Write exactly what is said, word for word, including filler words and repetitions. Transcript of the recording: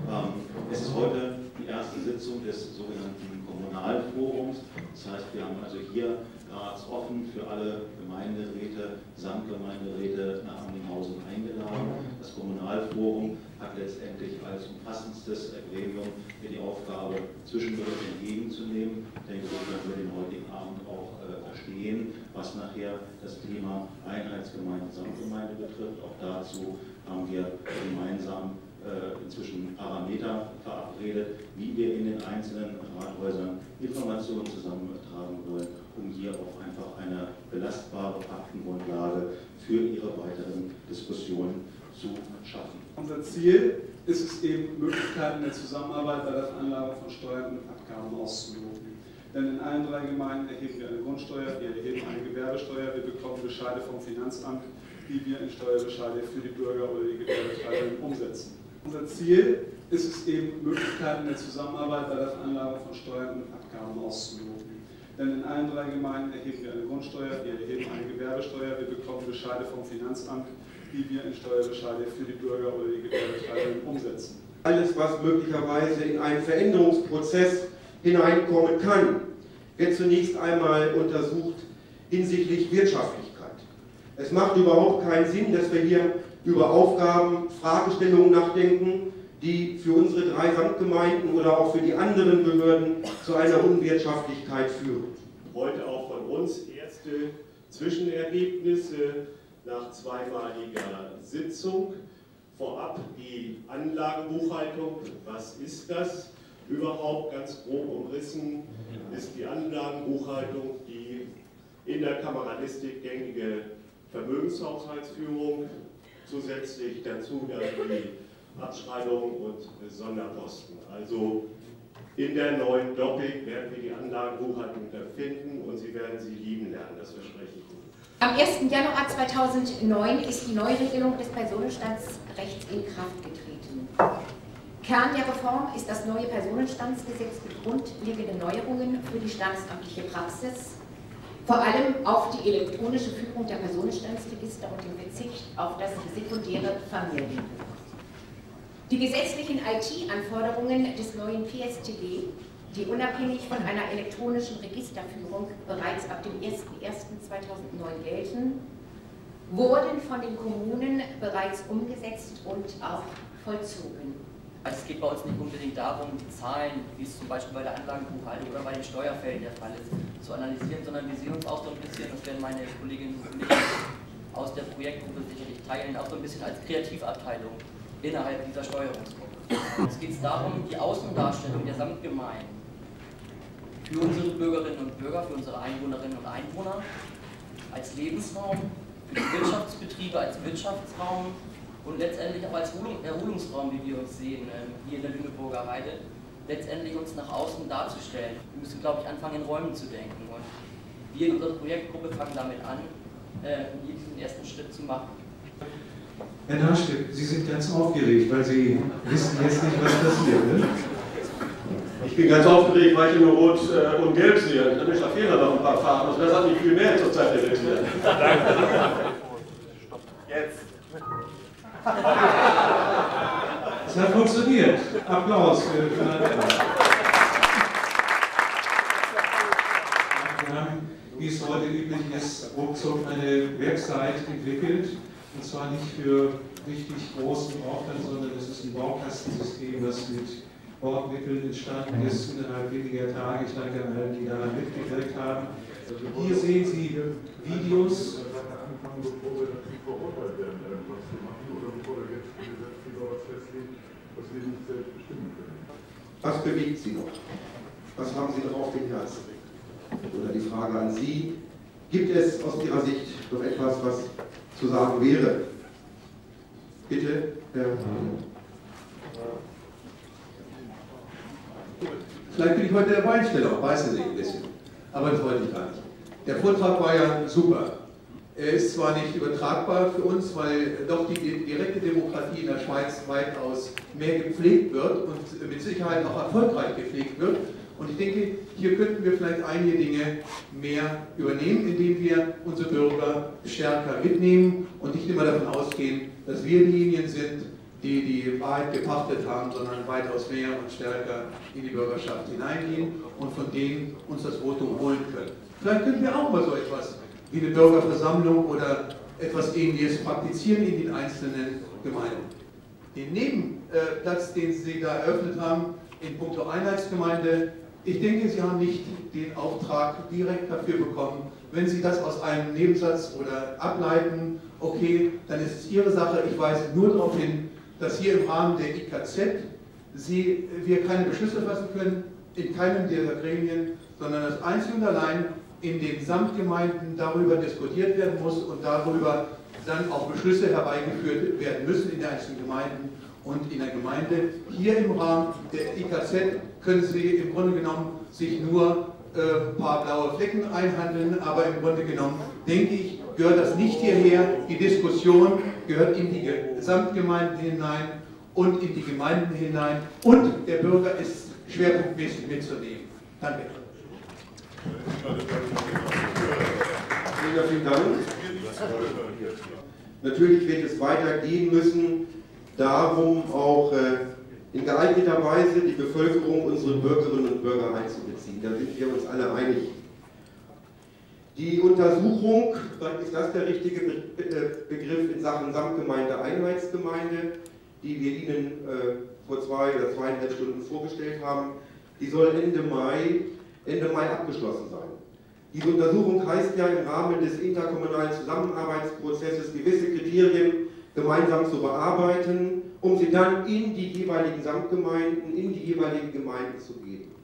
Es ist heute die erste Sitzung des sogenannten Kommunalforums. Das heißt, wir haben also hier Graz offen für alle Gemeinderäte, Samtgemeinderäte nach Amlinghausen eingeladen. Das Kommunalforum hat letztendlich als umfassendstes Gremium hier die Aufgabe, Zwischenberichte entgegenzunehmen. Ich denke, so können wir den heutigen Abend auch äh, verstehen, was nachher das Thema Einheitsgemeinde, Samtgemeinde betrifft. Auch dazu haben wir gemeinsam äh, inzwischen Parameter verabredet, wie wir in den einzelnen Rathäusern Informationen zusammentragen wollen, um hier auch einfach eine belastbare Faktengrundlage für ihre weiteren Diskussionen zu schaffen. Unser Ziel ist es eben, Möglichkeiten der Zusammenarbeit bei der Veranlagung von Steuern und Abgaben auszuloten. Denn in allen drei Gemeinden erheben wir eine Grundsteuer, wir erheben eine Gewerbesteuer, wir bekommen Bescheide vom Finanzamt, die wir in Steuerbescheide für die Bürger oder die Gewerbetreibenden umsetzen. Unser Ziel ist es eben, Möglichkeiten der Zusammenarbeit bei der Veranlagung von Steuern und Abgaben auszuloten. Denn in allen drei Gemeinden erheben wir eine Grundsteuer, wir erheben eine Gewerbesteuer, wir bekommen Bescheide vom Finanzamt, die wir in Steuerbescheide für die Bürger oder die Gewerbetreibenden umsetzen. Alles, was möglicherweise in einen Veränderungsprozess hineinkommen kann, wird zunächst einmal untersucht hinsichtlich Wirtschaftlichkeit. Es macht überhaupt keinen Sinn, dass wir hier über Aufgaben, Fragestellungen nachdenken, die für unsere drei Samtgemeinden oder auch für die anderen Behörden zu einer Unwirtschaftlichkeit führen. Heute auch von uns erste Zwischenergebnisse nach zweimaliger Sitzung. Vorab die Anlagenbuchhaltung. Was ist das überhaupt? Ganz grob umrissen ist die Anlagenbuchhaltung die in der Kameralistik gängige Vermögenshaushaltsführung. Zusätzlich dazu dann die Abschreibung und Sonderposten. Also in der neuen Doppik werden wir die Anlagenbuchhaltung finden und Sie werden sie lieben lernen, das verspreche ich Ihnen. Am ersten Januar zweitausendneun ist die Neuregelung des Personenstandsrechts in Kraft getreten. Kern der Reform ist das neue Personenstandsgesetz mit grundlegenden Neuerungen für die standesamtliche Praxis, vor allem auf die elektronische Führung der Personenstandsregister und den Verzicht auf das sekundäre Familienbuch. Die gesetzlichen I T-Anforderungen des neuen P S T G, die unabhängig von einer elektronischen Registerführung bereits ab dem ersten ersten zweitausendneun gelten, wurden von den Kommunen bereits umgesetzt und auch vollzogen. Es geht bei uns nicht unbedingt darum, die Zahlen, wie es zum Beispiel bei der Anlagenbuchhaltung oder bei den Steuerfällen der Fall ist, zu analysieren, sondern wir sehen uns auch so ein bisschen, das werden meine Kolleginnen und Kollegen aus der Projektgruppe sicherlich teilen, auch so ein bisschen als Kreativabteilung innerhalb dieser Steuerungsgruppe. Es geht darum, die Außendarstellung der Samtgemeinden für unsere Bürgerinnen und Bürger, für unsere Einwohnerinnen und Einwohner als Lebensraum, für die Wirtschaftsbetriebe als Wirtschaftsraum und letztendlich auch als Erholungsraum, wie wir uns sehen, hier in der Lüneburger Heide, letztendlich uns nach außen darzustellen. Wir müssen, glaube ich, anfangen, in Räumen zu denken. Und wir in unserer Projektgruppe fangen damit an, diesen ersten Schritt zu machen. Herr Naschke, Sie sind ganz aufgeregt, weil Sie wissen jetzt nicht, was passiert, ne? Ich bin ganz aufgeregt, weil ich nur Rot äh, und Gelb sehe. Ich habe mich nach Fehler noch ein paar Farben. Also das hat mich viel mehr zur Zeit irritiert. Danke. Jetzt. Es hat funktioniert. Applaus für den Antrag. Wir haben, wie es heute üblich ist, ruckzuck eine Website entwickelt. Und zwar nicht für richtig großen Aufwand, sondern es ist ein Baukastensystem, das mit Bordmitteln entstanden ist innerhalb weniger Tage. Ich danke allen, die daran mitgewirkt haben. Hier sehen Sie Videos. Was bewegt Sie noch? Was haben Sie noch auf dem Herzen? Oder die Frage an Sie, gibt es aus Ihrer Sicht noch etwas, was zu sagen wäre? Bitte, Herr. Vielleicht bin ich heute der Weinsteller, weiß ich ein bisschen. Aber das wollte ich gar nicht. Der Vortrag war ja super. Er ist zwar nicht übertragbar für uns, weil doch die direkte Demokratie in der Schweiz weitaus mehr gepflegt wird und mit Sicherheit auch erfolgreich gepflegt wird. Und ich denke, hier könnten wir vielleicht einige Dinge mehr übernehmen, indem wir unsere Bürger stärker mitnehmen und nicht immer davon ausgehen, dass wir diejenigen sind, die die Wahrheit gepachtet haben, sondern weitaus mehr und stärker in die Bürgerschaft hineingehen und von denen uns das Votum holen können. Vielleicht können wir auch mal so etwas wie eine Bürgerversammlung oder etwas Ähnliches praktizieren in den einzelnen Gemeinden. Den Nebenplatz, den Sie da eröffnet haben, in puncto Einheitsgemeinde, ich denke, Sie haben nicht den Auftrag direkt dafür bekommen. Wenn Sie das aus einem Nebensatz oder ableiten, okay, dann ist es Ihre Sache. Ich weise nur darauf hin, dass hier im Rahmen der I K Z Sie, wir keine Beschlüsse fassen können, in keinem dieser Gremien, sondern das einzig und allein in den Samtgemeinden darüber diskutiert werden muss und darüber dann auch Beschlüsse herbeigeführt werden müssen in den einzelnen Gemeinden und in der Gemeinde. Hier im Rahmen der I K Z können Sie im Grunde genommen sich nur äh, ein paar blaue Flecken einhandeln, aber im Grunde genommen, denke ich, gehört das nicht hierher. Die Diskussion gehört in die Gesamtgemeinden hinein und in die Gemeinden hinein und der Bürger ist schwerpunktmäßig mitzunehmen. Danke. Ja, vielen Dank. Natürlich wird es weitergehen müssen, darum auch äh, in geeigneter Weise die Bevölkerung, unsere Bürgerinnen und Bürger einzubeziehen. Da sind wir uns alle einig. Die Untersuchung, ist das der richtige Be Be Begriff in Sachen Samtgemeinde, Einheitsgemeinde, die wir Ihnen äh, vor zwei oder zweieinhalb Stunden vorgestellt haben, die soll Ende Mai, Ende Mai abgeschlossen sein. Diese Untersuchung heißt ja im Rahmen des interkommunalen Zusammenarbeitsprozesses gewisse Kriterien gemeinsam zu bearbeiten, um sie dann in die jeweiligen Samtgemeinden, in die jeweiligen Gemeinden zu geben.